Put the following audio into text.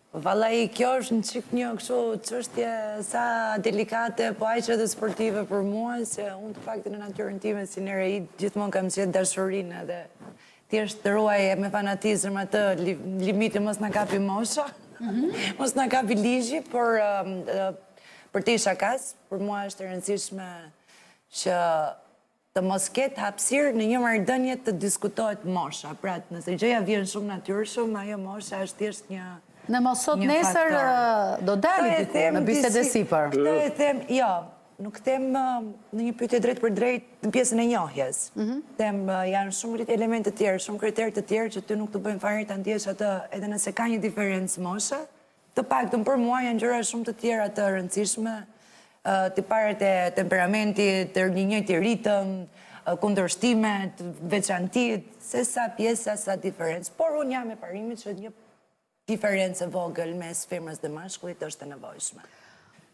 Vallai, kjo është në qik një kështu çështje sa delikate, po aq edhe sportive për mua, se unë të faktin në natyrën time si Nereid gjithmonë kam gjetë dashurinë edhe thjesht të ruaj me fanatizëm atë limitin mos na kapi mosha, mos na kapi ligji, por për të shakas, për mua është e rëndësishme që të mos ketë hapësirë në një marrëdhënie të diskutohet mosha. Pra, nëse gjëja vjen shumë natyrshëm, ajo mosha është thjesht një Në mos sot nesër do dali diku në bisedë sipër. Këtë e them, jo, nuk them në një pyetje drejt për drejt në pjesën e njohjes. Them janë shumë elemente të tjerë, shumë kriterë të tjerë që ty nuk të bëjnë fare ta ndjesh atë, edhe nëse ka një diferencë moshe. Të paktën për mua janë gjëra shumë të tjera të rëndësishme, tiparet e temperamentit, të një njëjti ritëm, kundërshtimet, veçantit, se sa pjesa, sa diferencë. Por unë jam e parimit që një diferencë e vogël mes femrës dhe mashkullit është e nevojshme.